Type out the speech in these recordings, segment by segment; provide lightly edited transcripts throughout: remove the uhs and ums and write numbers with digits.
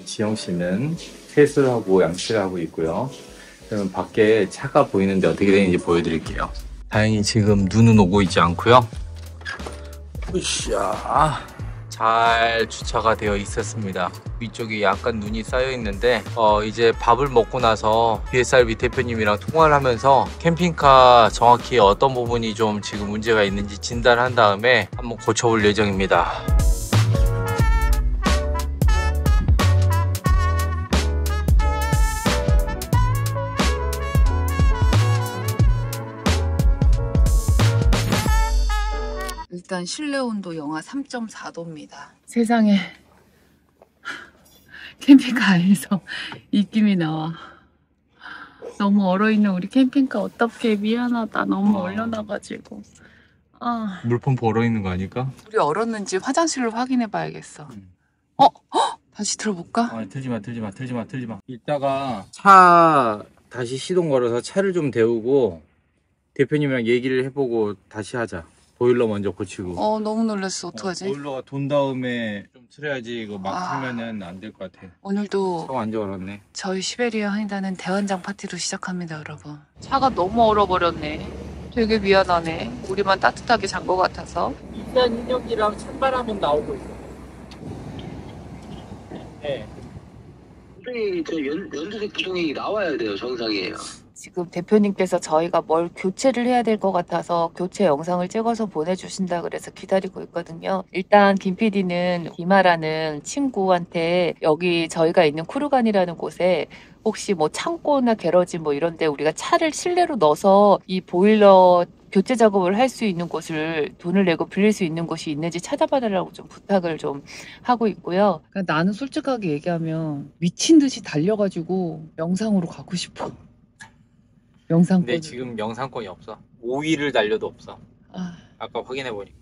지영 씨는 세수를 하고 양치를 하고 있고요. 그러면 밖에 차가 보이는데 어떻게 되는지 보여드릴게요. 다행히 지금 눈은 오고 있지 않고요. 으쌰, 잘 주차가 되어 있었습니다. 위쪽에 약간 눈이 쌓여 있는데 이제 밥을 먹고 나서 BSRB 대표님이랑 통화를 하면서 캠핑카 정확히 어떤 부분이 좀 지금 문제가 있는지 진단한 다음에 한번 고쳐볼 예정입니다. 일단 실내 온도 영하 3.4도입니다. 세상에 캠핑카 안에서 입김이 나와. 너무 얼어있는 우리 캠핑카 어떡해. 미안하다. 너무 얼려놔가지고. 물펌프 얼어있는 거 아닐까? 우리 얼었는지 화장실을 확인해 봐야겠어. 다시 들어볼까? 틀지마. 이따가 차 다시 시동 걸어서 차를 좀 데우고 대표님이랑 얘기를 해보고 다시 하자. 보일러 먼저 고치고. 너무 놀랐어. 어떡하지? 보일러가 돈 다음에 좀 틀어야지. 이거 막 틀면은 안 될 것 같아. 오늘도 완전 얼었네. 저희 시베리아 한이다는 대환장 파티로 시작합니다, 여러분. 차가 너무 얼어버렸네. 되게 미안하네. 우리만 따뜻하게 잔 것 같아서. 일단 인력이랑 찬바람은 나오고 있어. 네. 분명히 연두색 부종이 나와야 돼요. 정상이에요. 지금 대표님께서 저희가 뭘 교체를 해야 될 것 같아서 교체 영상을 찍어서 보내주신다 그래서 기다리고 있거든요. 일단 김 PD는 디마라는 친구한테 여기 저희가 있는 쿠르간이라는 곳에 혹시 뭐 창고나 게러지 뭐 이런데 우리가 차를 실내로 넣어서 이 보일러 교체 작업을 할 수 있는 곳을 돈을 내고 빌릴 수 있는 곳이 있는지 찾아봐달라고 좀 부탁을 좀 하고 있고요. 그러니까 나는 솔직하게 얘기하면 미친 듯이 달려가지고 영상으로 가고 싶어. 영상권. 근데 지금 영상권이 없어. 5일을 달려도 없어. 아까 확인해보니.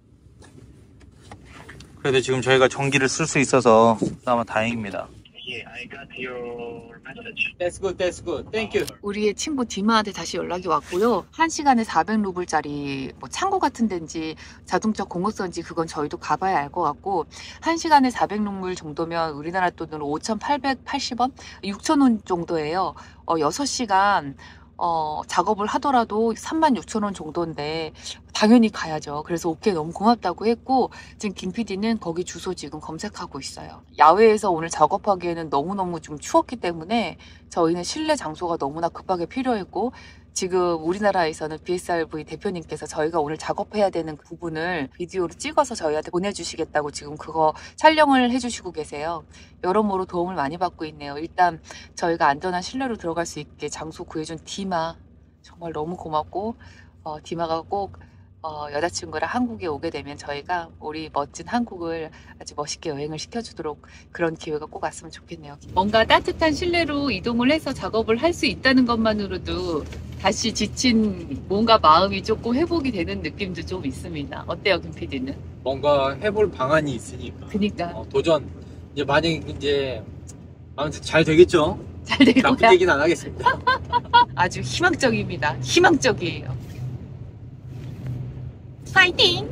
그래도 지금 저희가 전기를 쓸 수 있어서 그나마 다행입니다. Yeah, I got your message. That's good. Thank you. 우리의 친구 디마한테 다시 연락이 왔고요. 1시간에 400루블짜리 뭐 창고 같은 데인지 자동차 공업선인지 그건 저희도 가봐야 알 것 같고 1시간에 400루블 정도면 우리나라 돈으로 5,880원? 6,000원 정도예요. 6시간 작업을 하더라도 36,000원 정도인데 당연히 가야죠. 그래서 오케이 너무 고맙다고 했고 지금 김 PD는 거기 주소 지금 검색하고 있어요. 야외에서 오늘 작업하기에는 너무너무 좀 추웠기 때문에 저희는 실내 장소가 너무나 급하게 필요했고 지금 우리나라에서는 BSRB 대표님께서 저희가 오늘 작업해야 되는 부분을 비디오로 찍어서 저희한테 보내주시겠다고 지금 그거 촬영을 해주시고 계세요. 여러모로 도움을 많이 받고 있네요. 일단 저희가 안전한 실내로 들어갈 수 있게 장소 구해준 디마 정말 너무 고맙고 디마가 꼭 여자친구랑 한국에 오게 되면 저희가 우리 멋진 한국을 아주 멋있게 여행을 시켜주도록 그런 기회가 꼭 왔으면 좋겠네요. 뭔가 따뜻한 실내로 이동을 해서 작업을 할 수 있다는 것만으로도 다시 지친 뭔가 마음이 조금 회복이 되는 느낌도 좀 있습니다. 어때요, 김 PD는? 뭔가 해볼 방안이 있으니까. 그니까. 도전. 이제 만약에 이제 아무튼 잘 되겠죠? 잘 될 거야. 나쁜 얘기는 안 하겠습니다. 아주 희망적입니다. 희망적이에요. 파이팅!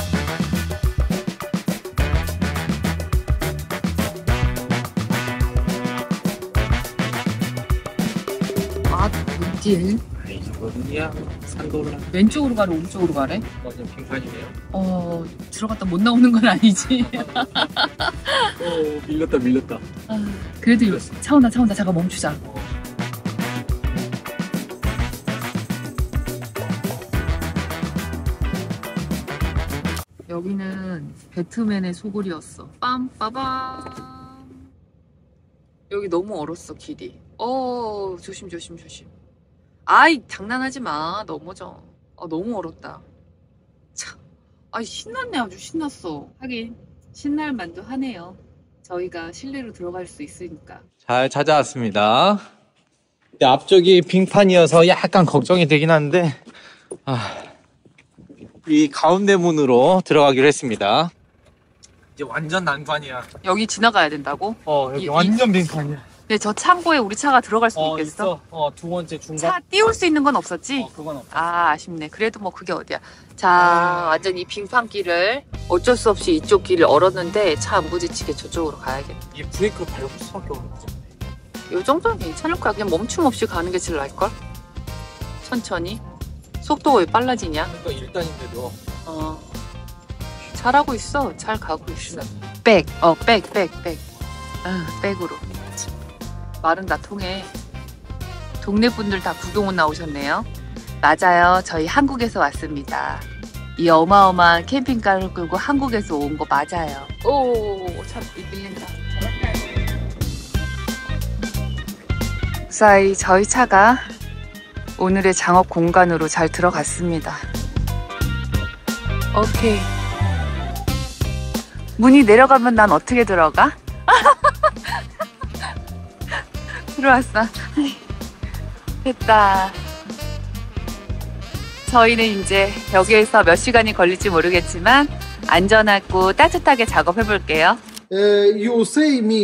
어디에? 어디야? 산도를 왼쪽으로 가래, 오른쪽으로 가래? 완전 빙판이네요. 들어갔다 못 나오는 건 아니지. 밀렸다. 그래도 차 온다. 잠깐 멈추자. 여기는 배트맨의 소굴이었어. 빰빠밤. 여기 너무 얼었어, 길이. 조심. 아이, 장난하지 마. 넘어져. 너무 얼었다. 참. 신났네. 아주 신났어. 하긴 신날 만도 하네요. 저희가 실내로 들어갈 수 있으니까. 잘 찾아왔습니다. 근데 앞쪽이 빙판이어서 약간 걱정이 되긴 하는데 이 가운데 문으로 들어가기로 했습니다. 이제 완전 난관이야. 여기 지나가야 된다고? 여기 완전 빙판이야. 근데 저 창고에 우리 차가 들어갈 수 있겠어? 있어. 두 번째 중간. 차 띄울 수 있는 건 없었지? 그건 없어. 아, 아쉽네. 그래도 뭐 그게 어디야. 자, 완전 이 빙판길을 어쩔 수 없이 이쪽 길을 얼었는데 차 안 부딪히게 저쪽으로 가야겠다. 이 브레이크를 밟을 수밖에 없는 거죠. 이 정도는 괜찮을 거야. 그냥 멈춤 없이 가는 게 제일 나을걸? 천천히. 속도가 왜 빨라지냐? 그러니까 일단인데도. 잘하고 있어. 잘 가고 있어. 백. 백. 백으로. 말은 다 통해. 동네 분들 다 부동은 나오셨네요. 맞아요. 저희 한국에서 왔습니다. 이 어마어마한 캠핑카를 끌고 한국에서 온 거 맞아요. 오, 참 밀린다. 무사히 저희 차가 오늘의 작업 공간으로 잘 들어갔습니다. 오케이. 문이 내려가면 난 어떻게 들어가? 들어왔어. 됐다. 저희는 이제 여기에서 몇 시간이 걸릴지 모르겠지만 안전하고 따뜻하게 작업해 볼게요. You say me,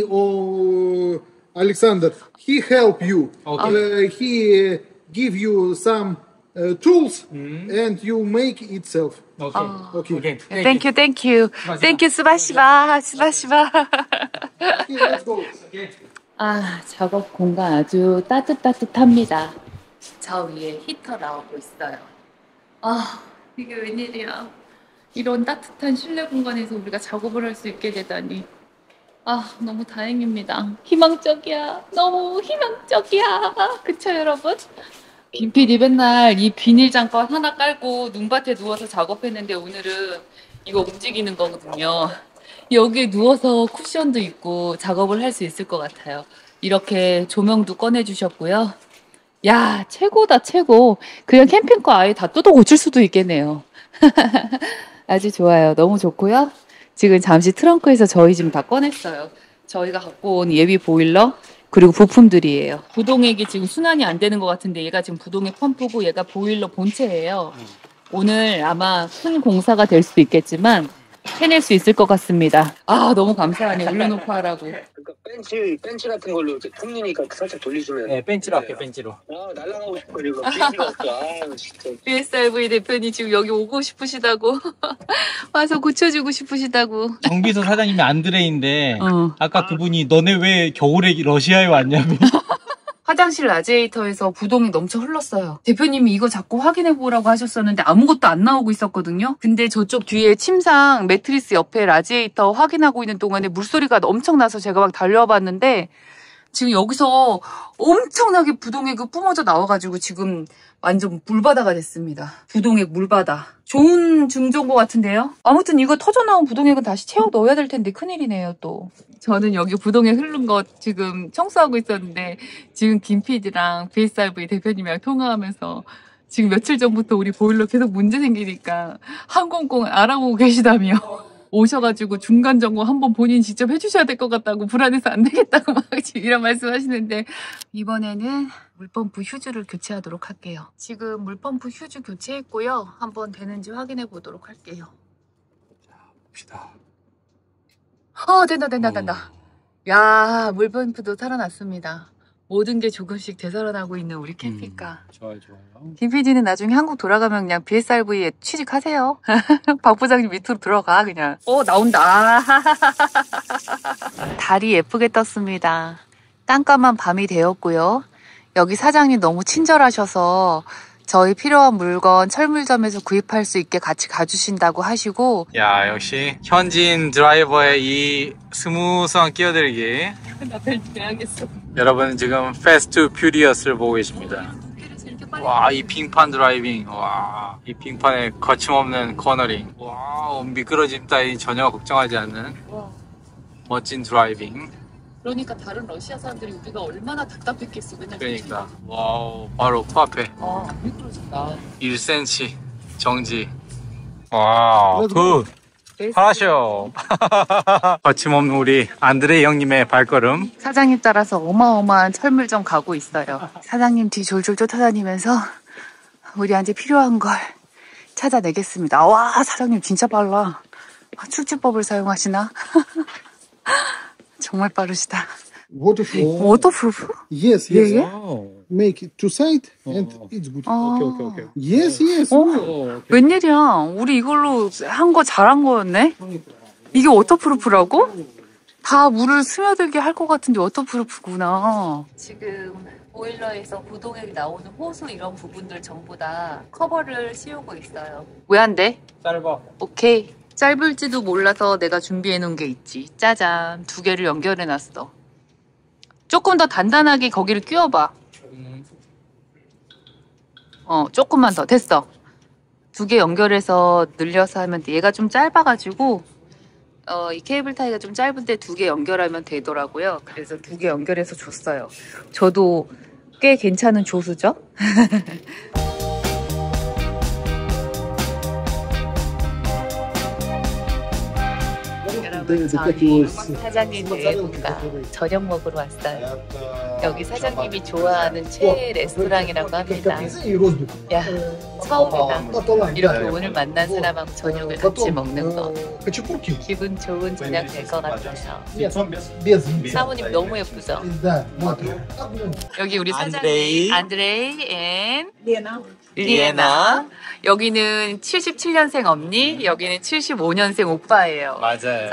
Alexander, he help you. Okay. He give you some tools and you make itself. 오케이. Okay. Thank you. Thank you, 스바시바. Okay, let's go. 아, 작업 공간 아주 따뜻합니다. 저 위에 히터 나오고 있어요. 아, 이게 웬일이야. 이런 따뜻한 실내 공간에서 우리가 작업을 할 수 있게 되다니. 아, 너무 다행입니다. 희망적이야. 너무 희망적이야. 그쵸, 여러분? 김PD 맨날 이 비닐 장판 하나 깔고 눈밭에 누워서 작업했는데 오늘은 이거 움직이는 거거든요. 여기에 누워서 쿠션도 있고 작업을 할 수 있을 것 같아요. 이렇게 조명도 꺼내주셨고요. 야, 최고다, 최고. 그냥 캠핑카 아예 다 뜯어 고칠 수도 있겠네요. 아주 좋아요. 너무 좋고요. 지금 잠시 트렁크에서 저희 지금 다 꺼냈어요. 저희가 갖고 온 예비 보일러 그리고 부품들이에요. 부동액이 지금 순환이 안 되는 것 같은데 얘가 지금 부동액 펌프고 얘가 보일러 본체예요. 오늘 아마 큰 공사가 될 수도 있겠지만 해낼 수 있을 것 같습니다. 아, 너무 감사하네. 올려놓고 하라고. 그러니까 벤치 같은 걸로 이렇게 톱니니까 살짝 돌리시면. 네, 벤치로 할게요, 벤치로. 아, 날아가고 싶어 지금. 비행기가 없어. 아, 진짜. BSRV 대표님 지금 여기 오고 싶으시다고. 와서 고쳐주고 싶으시다고. 정비소 사장님이 안드레인데 아까 어. 그분이 너네 왜 겨울에 러시아에 왔냐고. 화장실 라지에이터에서 부동이 넘쳐 흘렀어요. 대표님이 이거 자꾸 확인해보라고 하셨었는데 아무것도 안 나오고 있었거든요. 근데 저쪽 뒤에 침상 매트리스 옆에 라지에이터 확인하고 있는 동안에 물소리가 엄청 나서 제가 막 달려와 봤는데 지금 여기서 엄청나게 부동액이 뿜어져 나와가지고 지금 완전 물바다가 됐습니다. 부동액 물바다. 좋은 증조인 것 같은데요? 아무튼 이거 터져나온 부동액은 다시 채워 넣어야 될 텐데 큰일이네요 또. 저는 여기 부동액 흐른 거 지금 청소하고 있었는데 지금 김PD랑 BSRV 대표님이랑 통화하면서 지금 며칠 전부터 우리 보일러 계속 문제 생기니까 항공권 알아보고 계시다며. 오셔가지고 중간 점검 한번 본인 직접 해주셔야 될 것 같다고 불안해서 안 되겠다고 막 지금 이런 말씀 하시는데 이번에는 물펌프 휴즈를 교체하도록 할게요. 지금 물펌프 휴즈 교체했고요. 한번 되는지 확인해 보도록 할게요. 봅시다. 된다. 야, 물펌프도 살아났습니다. 모든 게 조금씩 되살아나고 있는 우리 캠핑카. 좋아요. 김PD는 나중에 한국 돌아가면 그냥 BSRV에 취직하세요. 박 부장님 밑으로 들어가 그냥. 나온다. 달이 예쁘게 떴습니다. 깜깜한 밤이 되었고요. 여기 사장님 너무 친절하셔서 저희 필요한 물건 철물점에서 구입할 수 있게 같이 가주신다고 하시고. 야, 역시 현지인 드라이버의 이 스무스한 끼어들기. 나 벨트해야겠어. 여러분 지금 패스트 퓨리어스를 보고 계십니다. 와, 이 빙판 드라이빙. 와, 이 빙판의 거침없는 코너링. 와, 미끄러짐 따위 전혀 걱정하지 않는 멋진 드라이빙. 그러니까 다른 러시아 사람들이 우리가 얼마나 답답했겠어. 맨날 그러니까 와우, 바로 코앞에 미끄러진다. 1cm 정지. 와우, 굿. 하셔. 거침없는 우리 안드레이 형님의 발걸음. 사장님 따라서 어마어마한 철물점 가고 있어요. 사장님 뒤 졸졸 쫓아다니면서 우리한테 필요한 걸 찾아내겠습니다. 와, 사장님 진짜 빨라. 출제법을 사용하시나? 정말 빠르시다. Waterproof. 워터프루프? Yes, Yeah, yes. yeah. 오. Make it to side and it's good. 아. 오케이. Yes, yes. 어? 웬일이야? 우리 이걸로 한 거 잘한 거였네? 이게 워터프루프라고? 다 물을 스며들게 할 것 같은데 워터프루프구나. 지금 보일러에서 구동에 나오는 호수 이런 부분들 전부 다 커버를 씌우고 있어요. 왜 안 돼? 짧아. 오케이. 짧을지도 몰라서 내가 준비해 놓은 게 있지. 짜잔. 2개를 연결해 놨어. 조금 더 단단하게 거기를 끼워봐. 조금만 더. 됐어. 2개 연결해서 늘려서 하면 돼. 얘가 좀 짧아가지고 이 케이블 타이가 좀 짧은데 2개 연결하면 되더라고요. 그래서 2개 연결해서 줬어요. 저도 꽤 괜찮은 조수죠? 여러분, 저희 사장님 외국가 저녁 먹으러 왔어요. 여기 사장님이 좋아하는 최애 레스토랑이라고 합니다. 야, 처음이다. 이렇게 오늘 만난 사람하고 저녁을 같이 먹는 거. 기분 좋은 저녁 될 것 같아요. 사모님 너무 예쁘죠? 여기 우리 사장님 안드레이 앤 리에나. 여기는 77년생 언니, 여기는 75년생 오빠예요. 맞아요.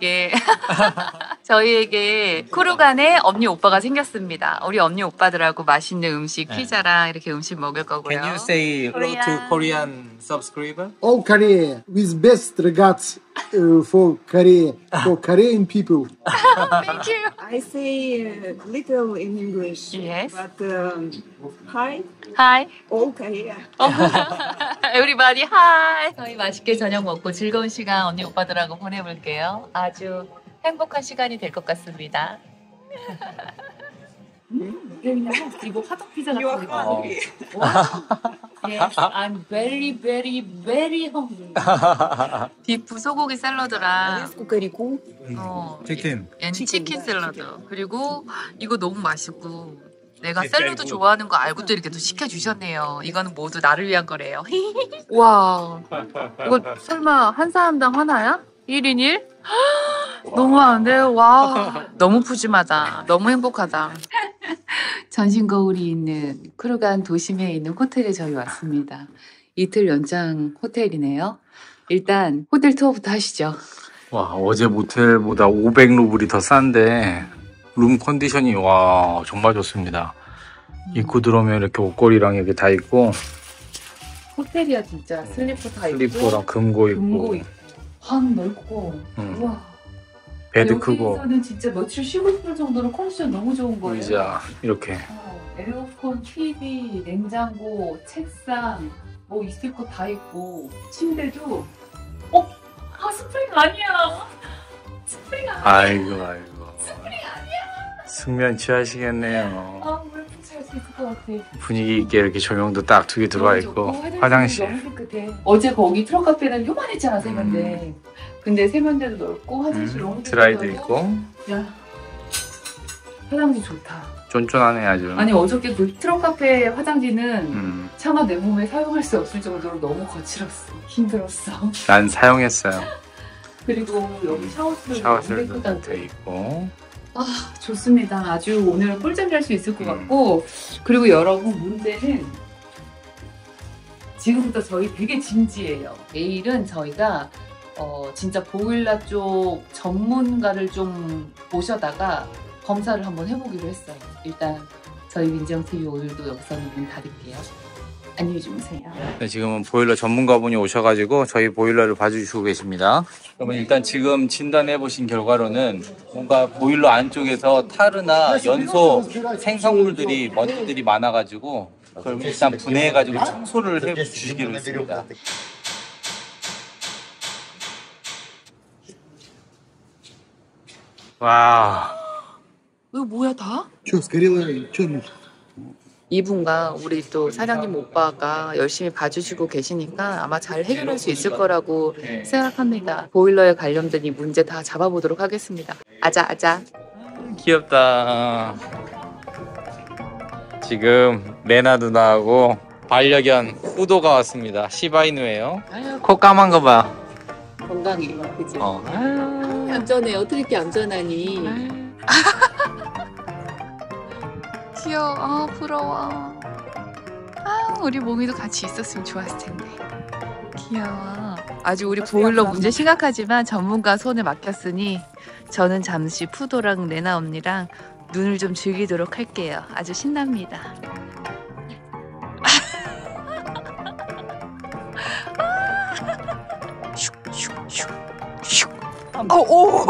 저희에게 쿠르간에 언니 오빠가 생겼습니다. 우리 언니 오빠들하고 맛있는 음식, 피자랑 이렇게 음식 먹을 거고요. Can you say hello to Korean subscriber? All Korea with best regards for Korean people. Thank you. I say little in English. Yes. But hi, Hi. all Korea. Everybody hi. 저희 맛있게 저녁 먹고 즐거운 시간 언니 오빠들하고 보내볼게요. 아주 행복한 시간이 될 것 같습니다. 이거 화덕 피자 You 같은 are 거. hungry. Yes, I'm very, very, very hungry. 비프 소고기 샐러드랑 그리고 치킨. 치킨 샐러드. 그리고 이거 너무 맛있고 내가 샐러드 좋아하는 거 알고 또 이렇게 또 시켜주셨네요. 이거는 모두 나를 위한 거래요. 와, 이거 설마 한 사람당 하나야? 1인 1? 너무 많은데요? 와, 너무 푸짐하다. 너무 행복하다. 전신 거울이 있는 쿠르간 도심에 있는 호텔에 저희 왔습니다. 이틀 연장 호텔이네요. 일단 호텔 투어부터 하시죠. 와, 어제 모텔보다 500루블이 더 싼데 룸 컨디션이 와 정말 좋습니다. 입고 들어오면 이렇게 옷걸이랑 이렇게 다 있고 호텔이야 진짜. 슬리퍼 다 있고 슬리퍼랑 금고 있고 금고 있고 방 넓고 우와. 베드 크고 여기서는 진짜 며칠 쉬고 싶을 정도로 컨디션 너무 좋은 거예요. 의자 이렇게 에어컨, TV, 냉장고, 책상 뭐 있을 거 다 있고 침대도 스프링 아니야. 스프링 아니야. 아이고 숙면 취하시겠네요. 물 붙일 수 있을 것 같아. 분위기 있게 이렇게 조명도 딱 2개 들어와 있고 화장실 너무 깨끗해. 어제 거기 트럭 카페는 요만했잖아 세면대. 근데 세면대도 넓고 화장실 너무 드라이도 깨끗하고. 있고 야 화장실 좋다. 쫀쫀하네 아주. 아니 어저께 그 트럭 카페 화장지는 차마 내 몸에 사용할 수 없을 정도로 너무 거칠었어. 힘들었어. 난 사용했어요. 그리고 여기 샤워실도 샤워실도 깨끗하고. 돼 있고 좋습니다. 아주 오늘 꿀잠 잘 수 있을 것 같고 그리고 여러분 문제는 지금부터 저희 되게 진지해요. 내일은 저희가 진짜 보일러 쪽 전문가를 좀 모셔다가 검사를 한번 해보기로 했어요. 일단 저희 민정TV 오늘도 여기서는 문 닫을게요. 안녕히 주무세요. 네, 지금은 보일러 전문가분이 오셔가지고 저희 보일러를 봐주시고 계십니다. 그러면 일단 지금 진단해 보신 결과로는 뭔가 보일러 안쪽에서 타르나 연소 생성물들이 먼지들이 많아가지고 그걸 일단 분해해가지고 청소를 해 주시기로 했습니다. 와. 이거 뭐야 다? Что, сгорело? Что? 이분과 우리 또 사장님 오빠가 열심히 봐주시고 계시니까 아마 잘 해결할 수 있을 거라고 생각합니다. 보일러에 관련된 이 문제 다 잡아보도록 하겠습니다. 아자. 귀엽다. 지금 레나 누나하고 반려견 후도가 왔습니다. 시바이누예요. 코 까만 거 봐. 건강해, 그지? 어. 얌전해. 어떻게 이렇게 얌전하니? 귀여워. 아, 부러워. 아, 우리 몽이도 같이 있었으면 좋았을 텐데. 귀여워. 아주 우리 보일러 문제 심각하지만 전문가 손에 맡겼으니 저는 잠시 푸도랑 레나 언니랑 눈을 좀 즐기도록 할게요. 아주 신납니다. 오!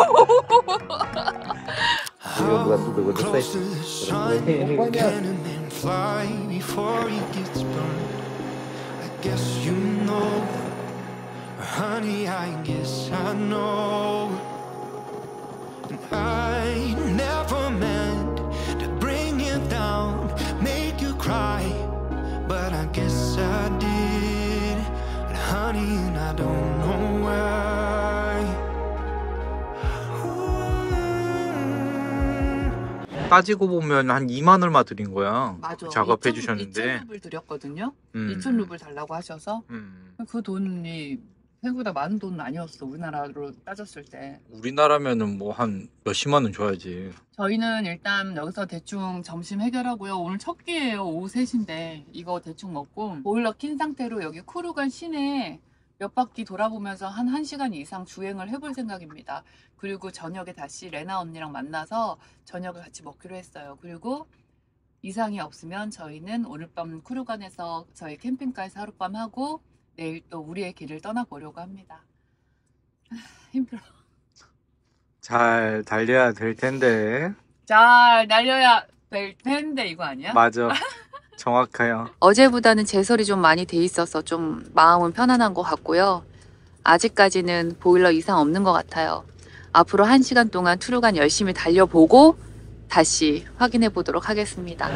Honey, I guess I know. And I never meant to bring you down, make you cry, but I guess I did. And honey, and I don't know why. 따지고 보면 한 2만 얼마 드린 거야. 맞아. 작업해 2,000 주셨는데. 2,000루블 드렸거든요. 음. 2,000루블 달라고 하셔서 음. 그 돈이 생각보다 많은 돈은 아니었어. 우리나라로 따졌을 때. 우리나라면은 뭐 한 몇십만 원 줘야지. 저희는 일단 여기서 대충 점심 해결하고요. 오늘 첫 끼예요. 오후 3시인데 이거 대충 먹고 보일러 킨 상태로 여기 쿠르간 시내 몇 바퀴 돌아보면서 한 1시간 이상 주행을 해볼 생각입니다. 그리고 저녁에 다시 레나 언니랑 만나서 저녁을 같이 먹기로 했어요. 그리고 이상이 없으면 저희는 오늘 밤 쿠르간에서 저희 캠핑카에서 하룻밤 하고 내일 또 우리의 길을 떠나보려고 합니다. 힘들어. 잘 달려야 될 텐데. 잘 날려야 될 텐데 이거 아니야? 맞아. 정확해요. 어제보다는 제설이 좀 많이 돼 있어서 좀 마음은 편안한 것 같고요. 아직까지는 보일러 이상 없는 것 같아요. 앞으로 1시간 동안 투르간 열심히 달려보고 다시 확인해 보도록 하겠습니다.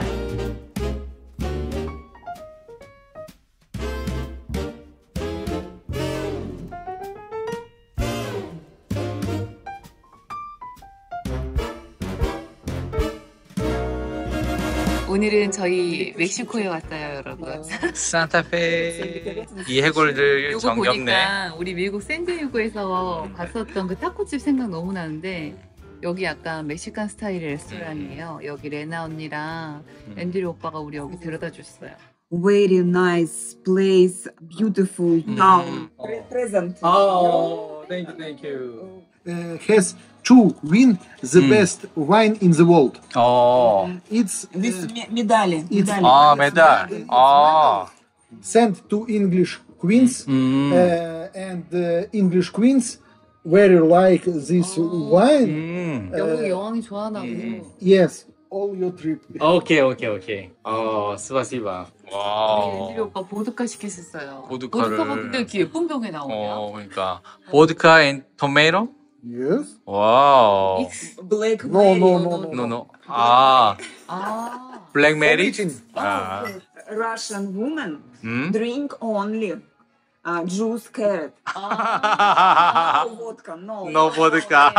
오늘은 저희 멕시코에 왔어요, 여러분. 산타페 이 해골들 요거 정겹네. 보니까 우리 미국 샌디에이고에서 봤었던 그 타코집 생각 너무 나는데 여기 약간 멕시칸 스타일의 레스토랑이에요. 여기 레나 언니랑 앤드류 오빠가 우리 여기 데려다 줬어요. Very nice place, beautiful town. Present. thank you. Has to win the best wine in the world. It's With медали. it's 아, 메달. 아. sent to English queens, and English queens very like this wine. 영국 여왕이 좋아하나 보네. Yes, all your trip. 오케이. 스바시바. 와. 앤드류 오빠 보드카 시켰었어요. 보드카를. 보드카가 근데 이렇게 예쁜 병에 나오냐? 그러니까 보드카 앤 토마토? Yes. 와우. Black No, Mary. no, no, no. 노노. 아, 아, 블랙 메리? Origin. 아. Russian women 음? drink only juice carrot. 아. No vodka, no. 노 보드카.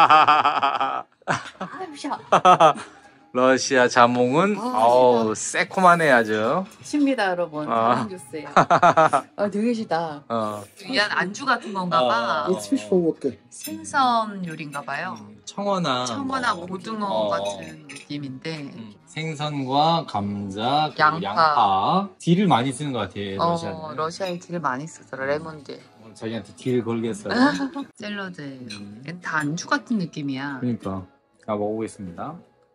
아, 러시아 자몽은 어우 새콤하네 아주. 쉽니다, 여러분. 아. 자몽 주스예요. 아, 되게 시다. 그냥 안주 같은 건가 봐. It's fish for vodka. 생선 요리인가 봐요. 청어나 청어나 고등어 같은 느낌인데 생선과 감자, 양파. 양파. 딜을 많이 쓰는 것 같아요. 러시아는. 러시아에 딜 많이 쓰더라. 레몬딜. 오늘 저희한테 딜 걸겠어요. 샐러드예요. 얘는 다 안주 같은 느낌이야. 그러니까. 자, 먹어보겠습니다.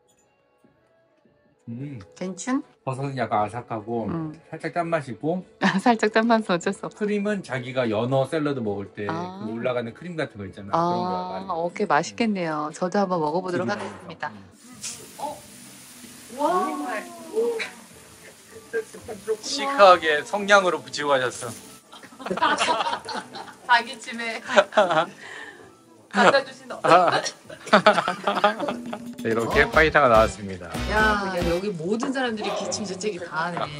괜춘? 버섯은 약간 아삭하고 살짝 짠맛이고 살짝 짠맛은 어쩔 수 없어. 크림은 자기가 연어 샐러드 먹을 때 아. 그 올라가는 크림 같은 거 있잖아요. 그런 거 많이. 오케이, 맛있겠네요. 저도 한번 먹어보도록 하겠습니다. 시크하게 성냥으로 붙이고 가셨어. 자기집에 갖다 주신 이렇게 파이타가 나왔습니다. 야, 여기 모든 사람들이 기침 재채기 다 하네.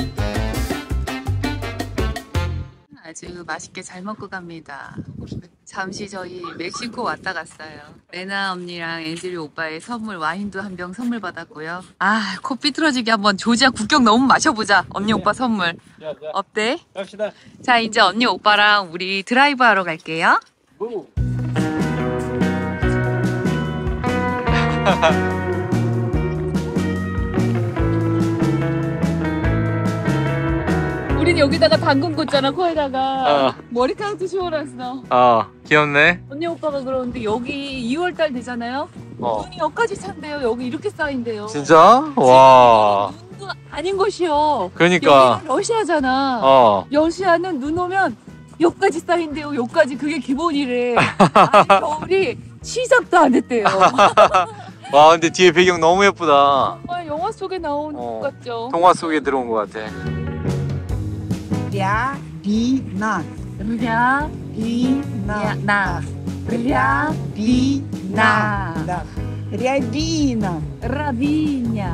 아주 맛있게 잘 먹고 갑니다. 잠시 저희 멕시코 왔다 갔어요. 레나 언니랑 앤드류 오빠의 선물 와인도 한 병 선물 받았고요. 아, 코 삐뚤어지게 한번 조지아 국경 너무 마셔보자. 언니 오빠 선물. 어때? 갑시다. 자, 이제 언니 오빠랑 우리 드라이브 하러 갈게요. 우린 여기다가 당근 꽂잖아, 코에다가. 머리카락도 씌워놨어. 귀엽네. 언니 오빠가 그러는데 여기 2월달 되잖아요? 눈이 여기까지 찬대요. 여기 이렇게 쌓인대요. 진짜? 와. 눈도 아닌 것이요. 그러니까. 여기는 러시아잖아. 러시아는 눈 오면 여기까지 쌓인대요. 여기까지. 그게 기본이래. 아니, 겨울이 시작도 안 했대요. 와, 근데 뒤에 배경 너무 예쁘다. 정말 영화 속에 나온 것 같죠? 동화 속에 들어온 것 같아. Рябина. 르랴 Рябина. 나 르랴 나 Да. Рябина. 라비냐.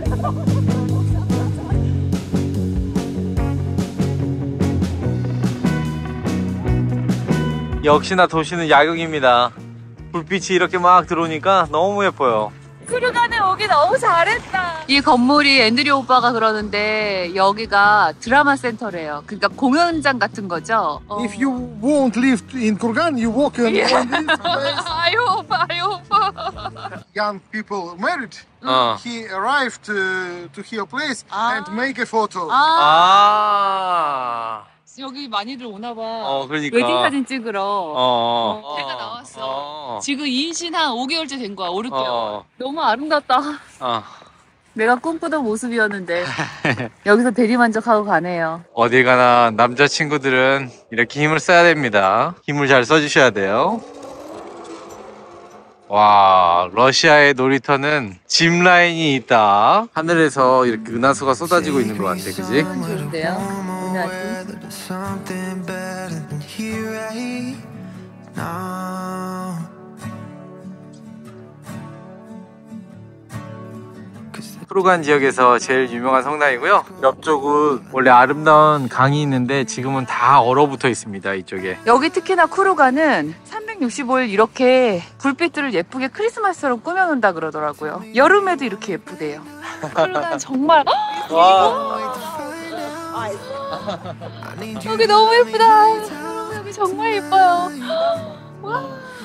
역시나 도시는 야경입니다. 불빛이 이렇게 막 들어오니까 너무 예뻐요. 크루간에 오기 너무 잘했다. 이 건물이 앤드류 오빠가 그러는데 여기가 드라마 센터래요. 그러니까 공연장 같은 거죠. If you won't live in Kurgan, you walk on this place. 아유 오빠, 아유 오빠. Young people married. He arrived to her place and make a photo. 여기 많이들 오나 봐. 그러니까. 웨딩 사진 찍으러. 내가 나왔어. 지금 임신 한 5개월째 된 거야. 5, 6개월. 너무 아름답다. 내가 꿈꾸던 모습이었는데 여기서 대리만족하고 가네요. 어딜 가나 남자친구들은 이렇게 힘을 써야 됩니다. 힘을 잘 써주셔야 돼요. 와, 러시아의 놀이터는 짚라인이 있다. 하늘에서 이렇게 은하수가 쏟아지고 있는 것 같아, 그지? 좋은데요? Something better than here right now. 크루간 지역에서 제일 유명한 성당이고요. 옆쪽은 원래 아름다운 강이 있는데 지금은 다 얼어붙어 있습니다, 이쪽에. 여기 특히나 쿠루가는 365일 이렇게 불빛들을 예쁘게 크리스마스처럼 꾸며놓는다 그러더라고요. 여름에도 이렇게 예쁘대요. 쿠루가 정말 여기 너무 예쁘다. 여기 정말 예뻐요. 와,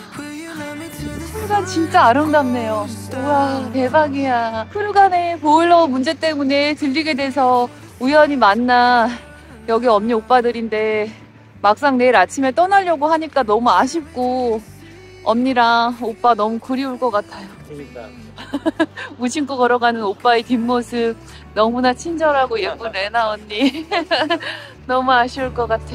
쿠루간 진짜 아름답네요. 우와, 대박이야. 쿠루간의 보일러 문제 때문에 들리게 돼서 우연히 만나 여기 언니 오빠들인데 막상 내일 아침에 떠나려고 하니까 너무 아쉽고 언니랑 오빠 너무 그리울 것 같아요. 무심코 걸어가는 오빠의 뒷모습 너무나 친절하고 예쁜 레나 언니 너무 아쉬울 것 같아.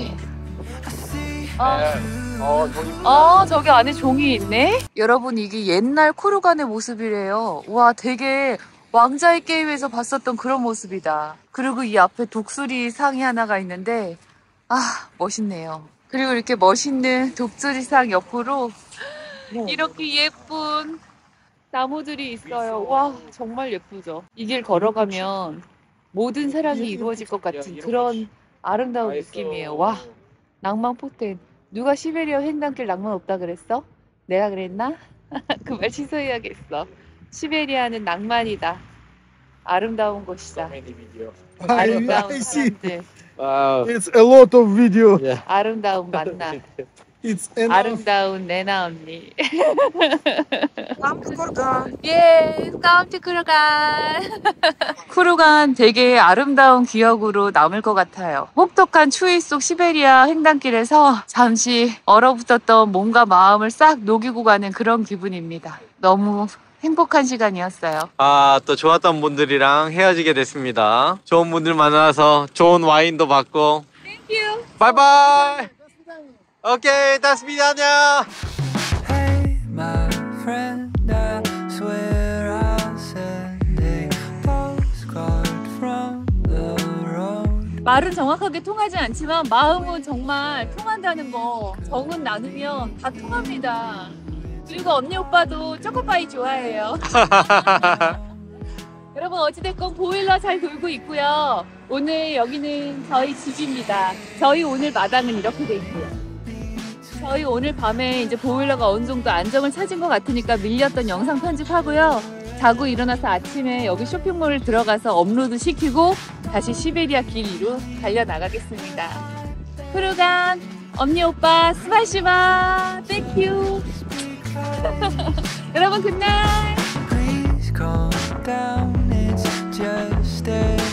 저기 안에 종이 있네? 여러분, 이게 옛날 쿠루간의 모습이래요. 와, 되게 왕자의 게임에서 봤었던 그런 모습이다. 그리고 이 앞에 독수리 상이 하나가 있는데 멋있네요. 그리고 이렇게 멋있는 독수리 상 옆으로 이렇게 예쁜 나무들이 있어요. 와, 정말 예쁘죠? 이 길 걸어가면 모든 사랑이 이루어질 것 같은 그런 아름다운 느낌이에요. 와, 낭만 포텐. 누가 시베리아 횡단길 낭만 없다 그랬어? 내가 그랬나? 그 말 취소해야겠어. 시베리아는 낭만이다. 아름다운 곳이다. 아름다운 사람들. It's a lot of video. 아름다운 만남. It's enough. 아름다운 레나 언니. 예, 깜찍 쿠루간. 쿠루간 되게 아름다운 기억으로 남을 것 같아요. 혹독한 추위 속 시베리아 횡단길에서 잠시 얼어붙었던 몸과 마음을 싹 녹이고 가는 그런 기분입니다. 너무 행복한 시간이었어요. 또 좋았던 분들이랑 헤어지게 됐습니다. 좋은 분들 만나서 좋은 와인도 받고. 땡큐. 바이바이. 오케이, 다스비다냐. Hey, my friend, I swear I'll send a postcard from the road. 말은 정확하게 통하지 않지만 마음은 정말 통한다는 거 정은 나누면 다 통합니다. 그리고 언니 오빠도 초코파이 좋아해요. 여러분, 어찌됐건 보일러 잘 돌고 있고요. 오늘 여기는 저희 집입니다. 저희 오늘 마당은 이렇게 돼 있고요. 저희 오늘 밤에 이제 보일러가 어느 정도 안정을 찾은 것 같으니까 밀렸던 영상 편집하고요. 자고 일어나서 아침에 여기 쇼핑몰 들어가서 업로드 시키고 다시 시베리아 길 위로 달려나가겠습니다. 푸르간 언니 오빠 스바시바 땡큐. 여러분 굿나잇. Please calm down, it's just a